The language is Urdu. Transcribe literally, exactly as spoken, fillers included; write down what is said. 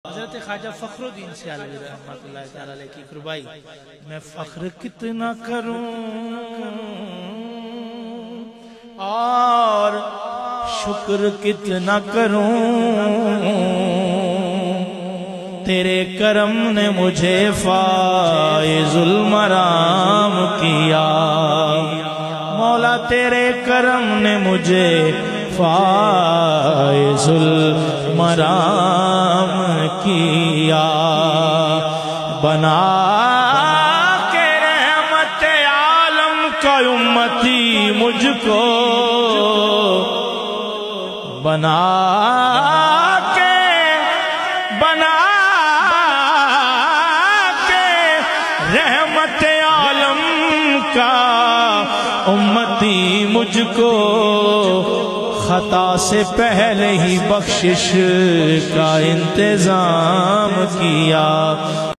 حضرت خواجہ فخر الدین سیالوی رحمۃ اللہ تعالی علیہ کی فرمائی میں فخر کتنا کروں اور شکر کتنا کروں، تیرے کرم نے مجھے فائز المرام کیا، مولا تیرے کرم نے مجھے فائز المرام کیا، بنا کے رحمت عالم کا امتی مجھ کو، بنا کے بنا کے رحمت عالم کا امتی مجھ کو، خطا سے پہلے ہی بخشش کا انتظام کیا۔